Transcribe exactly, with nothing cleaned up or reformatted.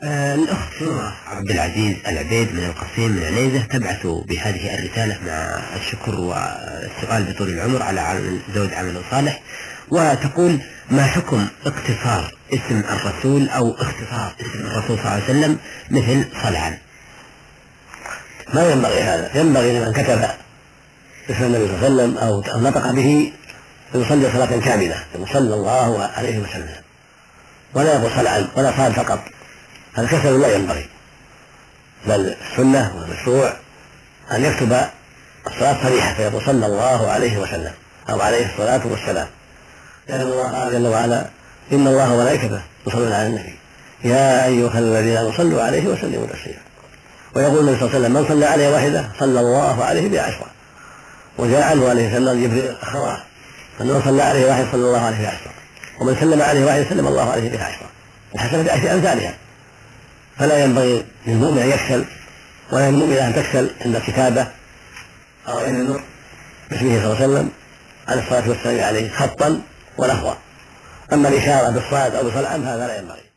آه الأخت سورة عبد العزيز العبيد من القصيم من عنيزة تبعث بهذه الرسالة مع الشكر والسؤال بطول العمر على عمل زوج عمل صالح، وتقول: ما حكم اقتصار اسم الرسول أو اختصار اسم الرسول صلى الله عليه وسلم مثل صلعان؟ ما ينبغي هذا، ينبغي لمن كتب اسم النبي صلى الله عليه وسلم أو نطق به أن يصلي صلاة كاملة صلى الله عليه وسلم، ولا يقول صلعان ولا صاد فقط، هذا كسل لا ينبغي، بل السنة والمشروع أن يكتب الصلاة صريحة فيقول صلى الله عليه وسلم أو عليه الصلاة والسلام، لأن الله قال جل وعلا: إن الله وملائكته يصلون على النبي يا أيها الذين آمنوا صلوا عليه وسلموا تسليما. ويقول النبي صلى الله عليه وسلم: من صلى عليه واحدة صلى الله عليه بها عشرة. وجاء عنه عليه السلام جبريل أخبره أنه صلى عليه واحد صلى الله عليه بها عشرة، ومن سلم عليه واحد سلم الله عليه بها عشرة، الحسنة بعشر أمثالها. فلا ينبغي للمؤمن أن يكسل، ولا للمؤمن أن تكسل عند الكتابة أو عند النطق باسمه صلى الله عليه وسلم على الصلاة والسلام عليه خطا ولفظا. أما الإشارة بالصاد أو بصلعان هذا لا ينبغي.